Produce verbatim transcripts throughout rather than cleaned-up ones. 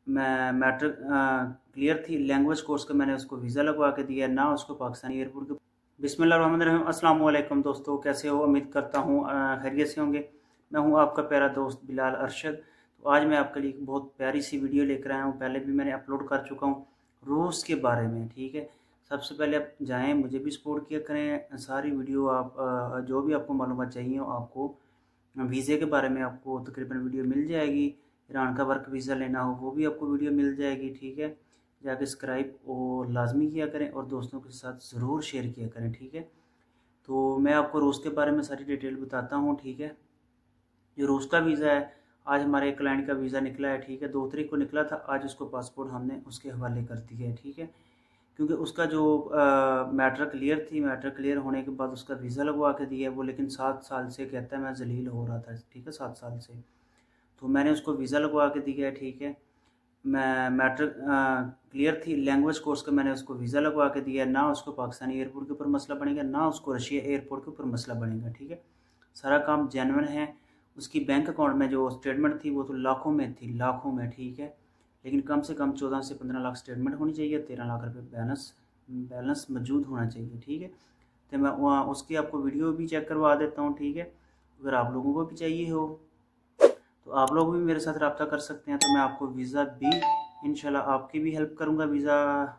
मैं matric clear थी, language course का मैंने उसको वीज़ा लगवा के दिया, ना उसको पाकिस्तानी एयरपोर्ट के। बिस्मिल्लाहिर्रहमानिर्रहीम, अस्सलाम वालेकुम दोस्तों, कैसे हो? उम्मीद करता हूँ खैरियत से होंगे। मैं हूँ आपका प्यारा दोस्त बिलाल अरशद। तो आज मैं आपके लिए एक बहुत प्यारी सी वीडियो लेकर आया हूँ। पहले भी मैंने अपलोड कर चुका हूँ रूस के बारे में, ठीक है। सबसे पहले आप जाएँ, मुझे भी सपोर्ट किया करें। सारी वीडियो आप जो भी आपको मालूमात चाहिए हो, आपको वीज़े के बारे में आपको तकरीबन वीडियो मिल जाएगी। ईरान का वर्क वीज़ा लेना हो वो भी आपको वीडियो मिल जाएगी, ठीक है। जाके सब्सक्राइब और लाजमी किया करें और दोस्तों के साथ ज़रूर शेयर किया करें, ठीक है। तो मैं आपको रूस के बारे में सारी डिटेल बताता हूँ, ठीक है। जो रूस का वीज़ा है, आज हमारे एक क्लाइंट का वीज़ा निकला है, ठीक है। दो तारीख को निकला था, आज उसको पासपोर्ट हमने उसके हवाले कर दिया है, ठीक है। क्योंकि उसका जो मैट्रिक क्लियर थी, मैट्रिक क्लियर होने के बाद उसका वीज़ा लगवा के दिया है वो, लेकिन सात साल से कहता है मैं जलील हो रहा था, ठीक है, सात साल से। तो मैंने उसको वीज़ा लगवा के दिया है, ठीक है। मैं मैट्रिक क्लियर थी, लैंग्वेज कोर्स का मैंने उसको वीज़ा लगवा के दिया है, ना उसको पाकिस्तानी एयरपोर्ट के ऊपर मसला बनेगा, ना उसको रशिया एयरपोर्ट के ऊपर मसला बनेगा, ठीक है। सारा काम जेन्युइन है। उसकी बैंक अकाउंट में जो स्टेटमेंट थी वो तो लाखों में थी, लाखों में, ठीक है। लेकिन कम से कम चौदह से पंद्रह लाख स्टेटमेंट होनी चाहिए, तेरह लाख रुपए बैलेंस बैलेंस मौजूद होना चाहिए, ठीक है। तो मैं वहाँ उसकी आपको वीडियो भी चेक करवा देता हूँ, ठीक है। अगर आप लोगों को भी चाहिए हो तो आप लोग भी मेरे साथ रब्ता कर सकते हैं। तो मैं आपको वीज़ा भी इंशाल्लाह आपकी भी हेल्प करूँगा वीज़ा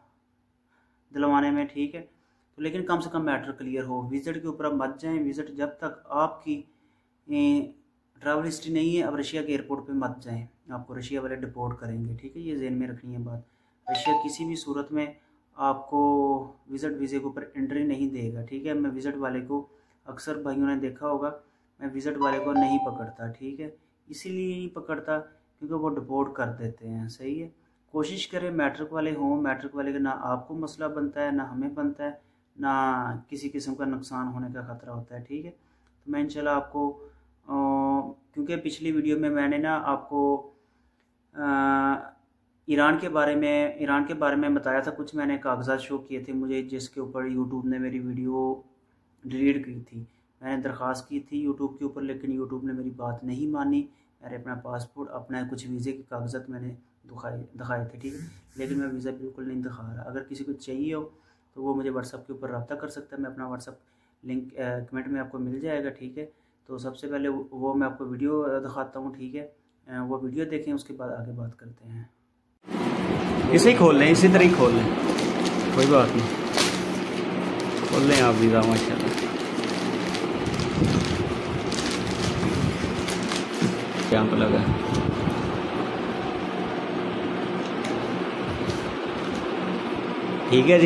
दिलवाने में, ठीक है। तो लेकिन कम से कम मैटर क्लियर हो, विज़िट के ऊपर आप मत जाएँ। विज़िट जब तक आपकी ट्रैवल हिस्ट्री नहीं है, अब रशिया के एयरपोर्ट पे मत जाएं, आपको रशिया वाले डिपोर्ट करेंगे, ठीक है। ये ज़हन में रखनी है बात। रशिया किसी भी सूरत में आपको विज़िट वीज़े के ऊपर एंट्री नहीं देगा, ठीक है। मैं विज़िट वाले को, अक्सर भाइयों ने देखा होगा, मैं विज़िट वाले को नहीं पकड़ता, ठीक है। इसीलिए नहीं पकड़ता क्योंकि वो डिपोर्ट कर देते हैं, सही है। कोशिश करें मैट्रिक वाले हों, मैट्रिक वाले का ना आपको मसला बनता है, ना हमें बनता है, ना किसी किस्म का नुकसान होने का ख़तरा होता है, ठीक है। तो मैं इंशाल्लाह आपको, क्योंकि पिछली वीडियो में मैंने ना आपको ईरान के बारे में ईरान के बारे में बताया था, कुछ मैंने कागजात शो किए थे मुझे, जिसके ऊपर यूट्यूब ने मेरी वीडियो डिलीट की थी। मैंने दरख्वास्त की थी यूट्यूब के ऊपर, लेकिन यूट्यूब ने मेरी बात नहीं मानी। मैंने अपना पासपोर्ट, अपना कुछ वीज़े के कागजात मैंने दिखाए दिखाए थे, ठीक है। लेकिन मैं वीज़ा बिल्कुल नहीं दिखा रहा। अगर किसी को चाहिए हो तो वो मुझे व्हाट्सअप के ऊपर रब्ता कर सकता है। मैं अपना व्हाट्सअप लिंक कमेंट में आपको मिल जाएगा, ठीक है। तो सबसे पहले वो मैं आपको वीडियो दिखाता हूँ, ठीक है। वो वीडियो देखें, उसके बाद आगे बात करते हैं। इसे ही खोल लें, इसी तरह ही खोल लें, कोई बात नहीं, खोल लें आप वीज़ा माशाल्लाह। कैंप लगा है, ठीक है जी।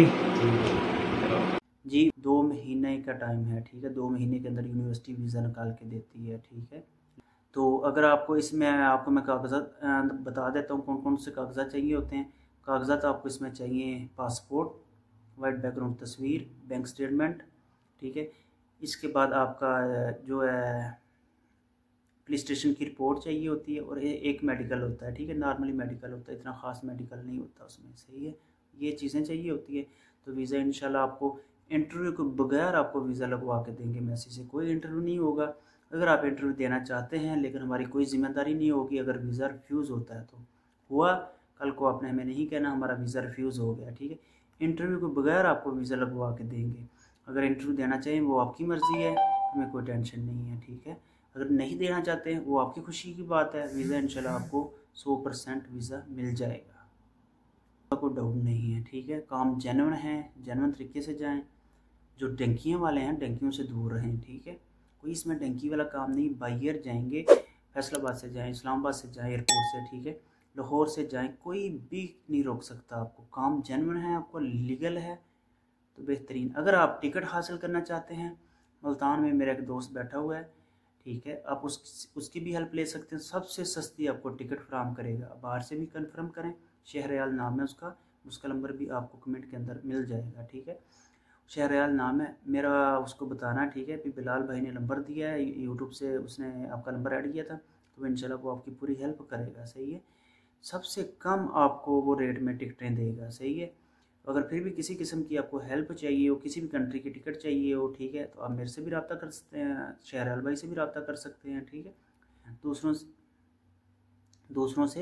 जी दो महीने का टाइम है, ठीक है। दो महीने के अंदर यूनिवर्सिटी वीज़ा निकाल के देती है, ठीक है। तो अगर आपको इसमें आपको मैं कागजात बता देता हूँ कौन कौन से कागजात चाहिए होते हैं। कागजात आपको इसमें चाहिए पासपोर्ट, वाइट बैकग्राउंड तस्वीर, बैंक स्टेटमेंट, ठीक है। इसके बाद आपका जो है पुलिस स्टेशन की रिपोर्ट चाहिए होती है, और एक मेडिकल होता है, ठीक है। नॉर्मली मेडिकल होता है, इतना ख़ास मेडिकल नहीं होता उसमें, सही है। ये चीज़ें चाहिए होती है। तो वीज़ा इंशाल्लाह आपको इंटरव्यू के बगैर आपको वीज़ा लगवा के देंगे। मैसेज से कोई इंटरव्यू नहीं होगा। अगर आप इंटरव्यू देना चाहते हैं, लेकिन हमारी कोई ज़िम्मेदारी नहीं होगी। अगर वीज़ा रिफ्यूज़ होता है तो हुआ, कल को आपने हमें नहीं कहना हमारा वीज़ा रिफ्यूज़ हो गया, ठीक है। इंटरव्यू के बगैर आपको वीज़ा लगवा के देंगे। अगर इंटरव्यू देना चाहिए वो आपकी मर्ज़ी है, हमें कोई टेंशन नहीं है, ठीक है। अगर नहीं देना चाहते हैं वो आपकी खुशी की बात है। वीज़ा इंशाल्लाह आपको सौ परसेंट वीज़ा मिल जाएगा, कोई डाउट नहीं है, ठीक है। काम जेन्युइन है, जेन्युइन तरीके से जाएं। जो डंकियों वाले हैं, डंकियों से दूर रहें, ठीक है। कोई इसमें डंकी वाला काम नहीं। बाहर जाएंगे, फैसलाबाद से जाएं, इस्लामाबाद से जाएं, एयरपोर्ट से, ठीक है, लाहौर से जाएं, कोई भी नहीं रोक सकता आपको। काम जेन्युइन है, आपको लीगल है तो बेहतरीन। अगर आप टिकट हासिल करना चाहते हैं, मुल्तान में मेरा एक दोस्त बैठा हुआ है, ठीक है, आप उस उसकी भी हेल्प ले सकते हैं। सबसे सस्ती आपको टिकट फ्राहम करेगा। बाहर से भी कंफर्म करें, शहरयाल नाम है उसका, उसका नंबर भी आपको कमेंट के अंदर मिल जाएगा, ठीक है। शहरयाल नाम है मेरा, उसको बताना, ठीक है। फिर बिलाल भाई ने नंबर दिया है यूट्यूब से, उसने आपका नंबर ऐड किया था, तो इंशाल्लाह वो आपकी पूरी हेल्प करेगा, सही है। सबसे कम आपको वो रेट में टिकटें देगा, सही है। अगर फिर भी किसी किस्म की आपको हेल्प चाहिए हो, किसी भी कंट्री की टिकट चाहिए हो, ठीक है, तो आप मेरे से भी रब्ता कर सकते हैं, शहरयाल भाई से भी रब्ता कर सकते हैं, ठीक है। दूसरों दूसरों से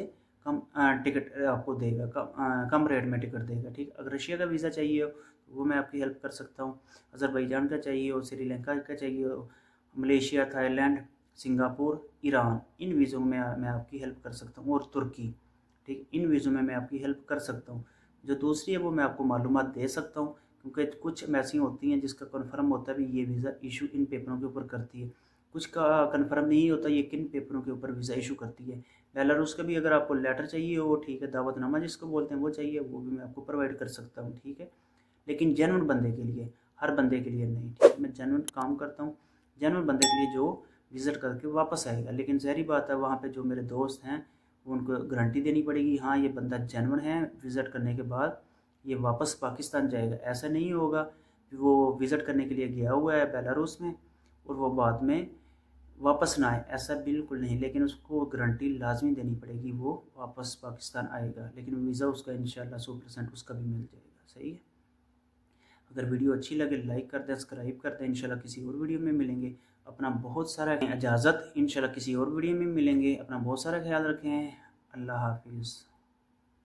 कम टिकट आपको देगा, कम कम रेट में टिकट देगा। ठीक, अगर रशिया का वीज़ा चाहिए हो तो वो मैं आपकी हेल्प कर सकता हूँ। अज़रबैजान का चाहिए हो, श्रीलंका का चाहिए हो, मलेशिया, थाईलैंड, सिंगापुर, ईरान, इन वीज़ों में मैं आपकी हेल्प कर सकता हूँ, और तुर्की। ठीक, इन वीज़ों में मैं आपकी हेल्प कर सकता हूँ। जो दूसरी है वो मैं आपको मालूमात दे सकता हूँ, क्योंकि कुछ ऐसी होती हैं जिसका कन्फर्म होता है भी ये वीज़ा इशू इन पेपरों के ऊपर करती है, कुछ का कन्फर्म नहीं होता ये किन पेपरों के ऊपर वीज़ा इशू करती है। बेलारूस का भी अगर आपको लेटर चाहिए हो, ठीक है, दावतनामा जिसको बोलते हैं वो चाहिए, वो भी मैं आपको प्रोवाइड कर सकता हूँ। ठीक है, लेकिन जेन्युइन बंदे के लिए, हर बंदे के लिए नहीं। ठीक है, मैं जेन्युइन काम करता हूँ, जेन्युइन बंदे के लिए जो विज़िट करके वापस आएगा। लेकिन ज़ाहिर बात है वहाँ पे जो मेरे दोस्त हैं उनको गारंटी देनी पड़ेगी, हाँ ये बंदा जेन्युइन है, विज़िट करने के बाद ये वापस पाकिस्तान जाएगा। ऐसा नहीं होगा कि वो विज़िट करने के लिए गया हुआ है बेलारूस में और वो बाद में वापस ना आए, ऐसा बिल्कुल नहीं। लेकिन उसको गारंटी लाजमी देनी पड़ेगी, वो वापस पाकिस्तान आएगा, लेकिन वीज़ा उसका इंशाल्लाह सौ परसेंट उसका भी मिल जाएगा। सही है, अगर वीडियो अच्छी लगे लाइक कर दें, सब्सक्राइब कर दें। इंशाल्लाह किसी और वीडियो में मिलेंगे। अपना बहुत सारा इजाज़त, इंशाल्लाह किसी और वीडियो में मिलेंगे। अपना बहुत सारा ख्याल रखें। अल्लाह हाफिज़।